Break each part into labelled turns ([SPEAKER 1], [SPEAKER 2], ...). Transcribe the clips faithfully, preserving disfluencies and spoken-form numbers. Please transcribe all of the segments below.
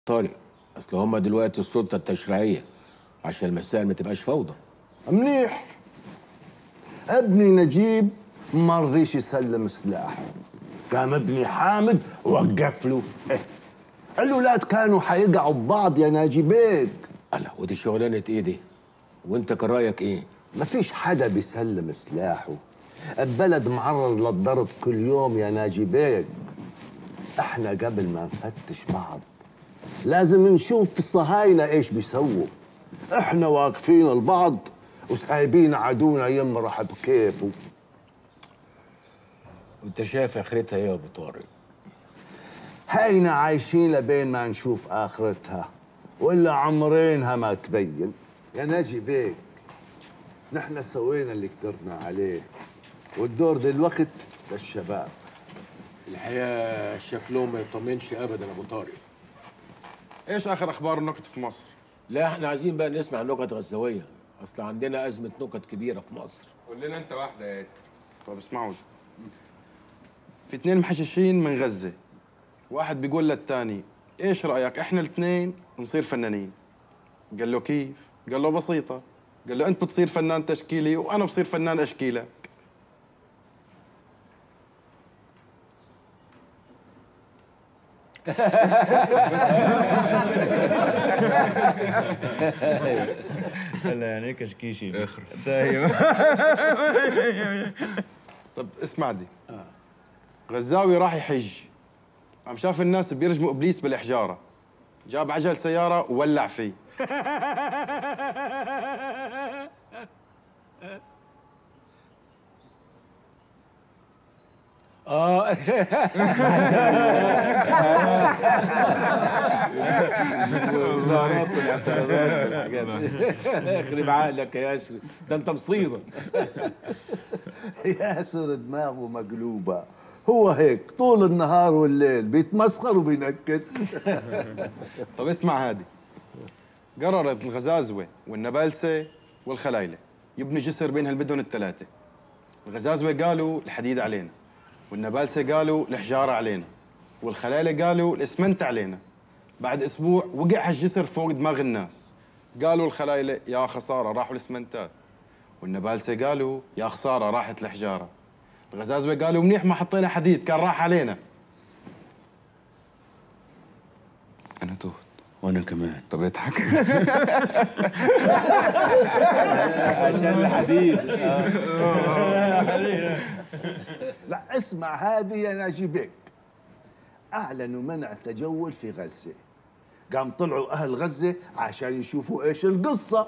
[SPEAKER 1] طارق، اصل هما دلوقتي السلطه التشريعيه عشان المسائل ما تبقاش فوضى.
[SPEAKER 2] منيح. ابني نجيب ما رضيش يسلم سلاحه، قام ابني حامد وقف له. إيه؟ الولاد كانوا حيقعوا ببعض يا ناجي بيك.
[SPEAKER 1] الله، ودي شغلانه ايه دي؟ وانت كان رايك ايه؟
[SPEAKER 2] مفيش حدا بيسلم سلاحه، البلد معرض للضرب كل يوم يا ناجي بيك. احنا قبل ما نفتش بعض لازم نشوف الصهاينة ايش بيسووا. احنا واقفين البعض وسايبين عدونا يمرح بكيفه.
[SPEAKER 1] وانت شايف اخرتها ايه يا ابو طارق؟
[SPEAKER 2] هينا عايشين لبين ما نشوف اخرتها، ولا عمرينها ما تبين. يا ناجي بيك، نحن سوينا اللي قدرنا عليه، والدور دلوقت للشباب.
[SPEAKER 1] الحقيقه شكلهم ما يطمنش ابدا يا ابو طارق.
[SPEAKER 3] ايش اخر اخبار النكت في مصر؟
[SPEAKER 1] لا، احنا عايزين بقى نسمع نكت غزاويه، اصل عندنا ازمه نكت كبيره في مصر.
[SPEAKER 4] قول لنا انت واحده يا ياسر.
[SPEAKER 3] طب اسمعوا، في اتنين محششين من غزه، واحد بيقول للتاني ايش رايك احنا الاثنين نصير فنانين؟ قال له كيف؟ قال له بسيطه، قال له انت بتصير فنان تشكيلي وانا بصير فنان اشكيلك.
[SPEAKER 5] هلا يعني كشكيشي
[SPEAKER 4] اخرس.
[SPEAKER 5] طيب.
[SPEAKER 3] طب اسمع دي. غزاوي راح يحج، قام شاف الناس بيرجموا ابليس بالاحجاره، جاب عجل سياره وولع فيه.
[SPEAKER 1] اه وزارات والاعتراضات والحاجات دي. اخرب عقلك يا ياسر، ده انت مصيبه.
[SPEAKER 2] ياسر دماغه مقلوبة، هو هيك طول النهار والليل بيتمسخر وبينكت.
[SPEAKER 3] طب اسمع هادي. قررت الغزازوه والنبالسه والخلايله يبنوا جسر بين هالمدن الثلاثه. الغزازوه قالوا الحديد علينا، والنبالسه قالوا الحجاره علينا، والخلايله قالوا الاسمنت علينا. بعد اسبوع وقع هالجسر فوق دماغ الناس. قالوا الخلايله يا خساره راحوا الاسمنتات، والنبالسه قالوا يا خساره راحت الحجاره. الغزازوه قالوا منيح ما حطينا حديد كان راح علينا.
[SPEAKER 4] انا تهت.
[SPEAKER 5] وانا كمان.
[SPEAKER 4] طب اضحك.
[SPEAKER 1] عشان الحديد.
[SPEAKER 2] لا اسمع هذه يا ناجي بيك. اعلنوا منع التجول في غزة، قام طلعوا اهل غزة عشان يشوفوا ايش القصة.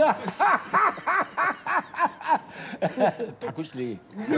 [SPEAKER 1] تضحكوش ليه؟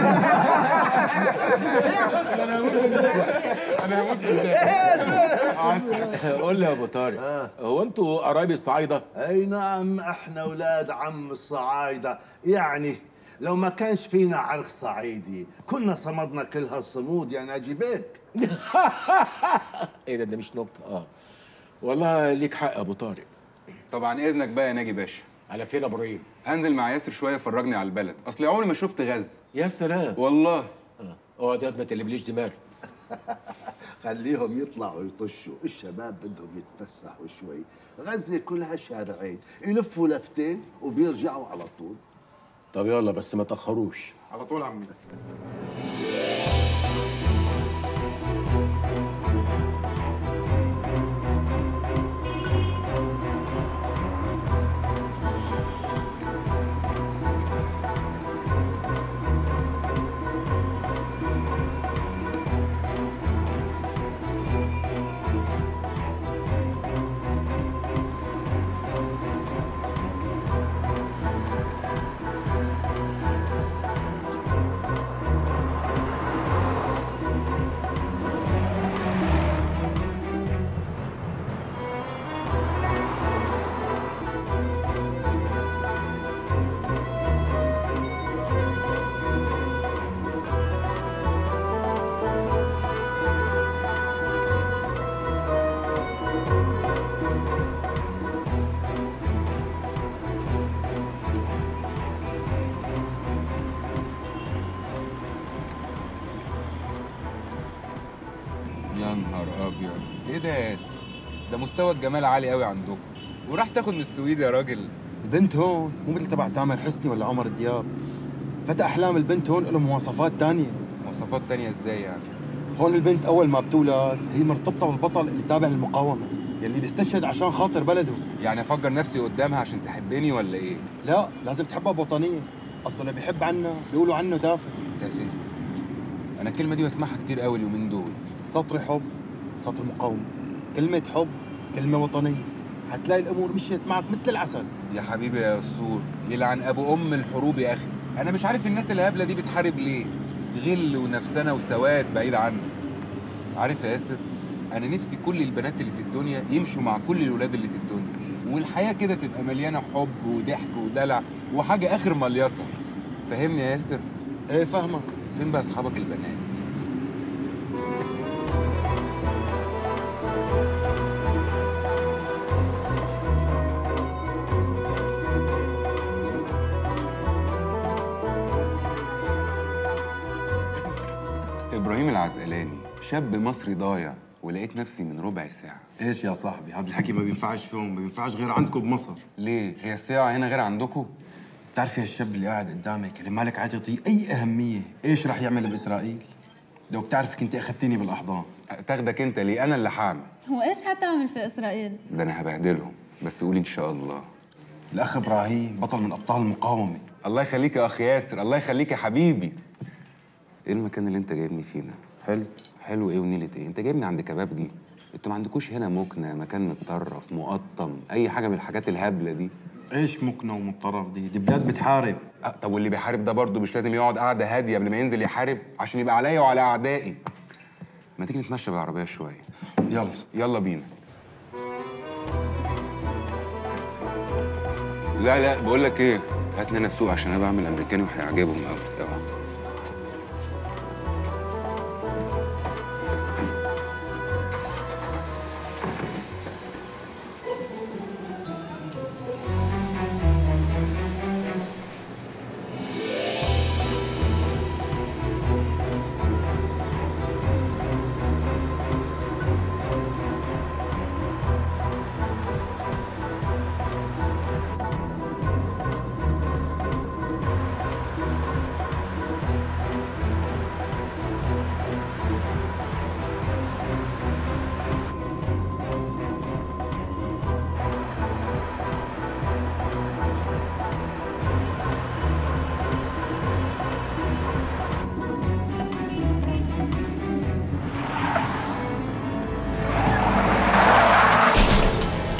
[SPEAKER 4] انا هموت في الضحك.
[SPEAKER 1] قول لي يا ابو طارق، هو انتوا قرايب الصعايده؟
[SPEAKER 2] اي نعم، احنا اولاد عم الصعايدة، يعني لو ما كانش فينا عرق صعيدي كنا صمدنا كل هالصمود يا ناجي بيك.
[SPEAKER 1] ايه ده؟ ده مش نكته. اه والله ليك حق يا ابو طارق.
[SPEAKER 4] طبعا اذنك بقى يا ناجي باشا،
[SPEAKER 1] على فين يا ابراهيم؟
[SPEAKER 4] هنزل مع ياسر شويه يفرجني على البلد، اصل عمري ما شفت غزه.
[SPEAKER 1] يا سلام
[SPEAKER 4] والله.
[SPEAKER 1] اه اقعد يا ما تقلبليش دماغي.
[SPEAKER 2] خليهم يطلعوا يطشوا، الشباب بدهم يتفسحوا شوي. غزة كلها شارعين، يلفوا لفتين وبيرجعوا على طول.
[SPEAKER 1] طب يلا بس ما تاخروش.
[SPEAKER 3] على طول عمي.
[SPEAKER 4] يا نهار ابيض، ايه ده يا ياسر؟ ده مستوى الجمال عالي قوي عندكم. وراح تاخد من السويد يا راجل؟
[SPEAKER 3] البنت هون مو مثل تبع تامر حسني ولا عمر دياب. فتى احلام البنت هون له مواصفات تانية.
[SPEAKER 4] مواصفات تانية ازاي يعني؟
[SPEAKER 3] هون البنت اول ما بتولد هي مرتبطه بالبطل اللي تابع للمقاومه، يلي بيستشهد عشان خاطر بلده.
[SPEAKER 4] يعني افجر نفسي قدامها عشان تحبني ولا ايه؟
[SPEAKER 3] لا، لازم تحبها بوطنيه. اصلا اللي بيحب عنا بيقولوا عنه تافه.
[SPEAKER 4] تافه؟ انا الكلمه دي بسمعها كتير قوي اليومين دول.
[SPEAKER 3] سطر حب، سطر مقاومه، كلمه حب، كلمه وطنيه، هتلاقي الامور مشيت معك مثل العسل.
[SPEAKER 4] يا حبيبي يا يسور، يلعن ابو ام الحروب يا اخي. انا مش عارف الناس الهبله دي بتحارب ليه؟ غل ونفسنا وسواد بعيد عني. عارف يا ياسر، انا نفسي كل البنات اللي في الدنيا يمشوا مع كل الولاد اللي في الدنيا، والحياه كده تبقى مليانه حب وضحك ودلع وحاجه اخر مليطه. فهمني يا ياسر؟
[SPEAKER 3] ايه فاهمك.
[SPEAKER 4] فين بقى اصحابك البنات؟ ابراهيم العزقلاني، شاب مصري ضايع، ولقيت نفسي من ربع ساعه.
[SPEAKER 3] ايش يا صاحبي، هذا الحكي ما بينفعش فيهم، ما بينفعش غير عندكم بمصر.
[SPEAKER 4] ليه؟ هي الساعه هنا غير عندكم؟
[SPEAKER 3] بتعرفي هالشاب اللي قاعد قدامك اللي مالك عاد تعطيه اي اهميه، ايش رح يعمل باسرائيل؟ لو بتعرفي كنت اخذتني بالاحضان.
[SPEAKER 4] تاخدك انت ليه؟ انا اللي هعمل.
[SPEAKER 6] هو ايش حتعمل في اسرائيل؟
[SPEAKER 4] ده انا هبهدلهم، بس قولي ان شاء الله.
[SPEAKER 3] الاخ ابراهيم بطل من ابطال المقاومه.
[SPEAKER 4] الله يخليك يا اخ ياسر، الله يخليك يا حبيبي. ايه المكان اللي انت جايبني فيه ده؟
[SPEAKER 3] حلو.
[SPEAKER 4] حلو ايه ونيلة ايه؟ انت جايبني عند كبابجي؟ انتوا ما عندكوش هنا مكنه، مكان متطرف، مقطم، اي حاجه من الحاجات الهبله دي؟
[SPEAKER 3] ايش مكنه ومتطرف دي؟ دي بلاد بتحارب.
[SPEAKER 4] أه طب واللي بيحارب ده برضه مش لازم يقعد قعده هاديه قبل ما ينزل يحارب عشان يبقى عليا وعلى اعدائي؟ ما تيجي نتمشى بالعربيه شويه؟
[SPEAKER 3] يلا
[SPEAKER 4] يلا بينا. لا لا بقول لك ايه، هات لنا السوق عشان انا بعمل امريكاني وهيعجبهم قوي.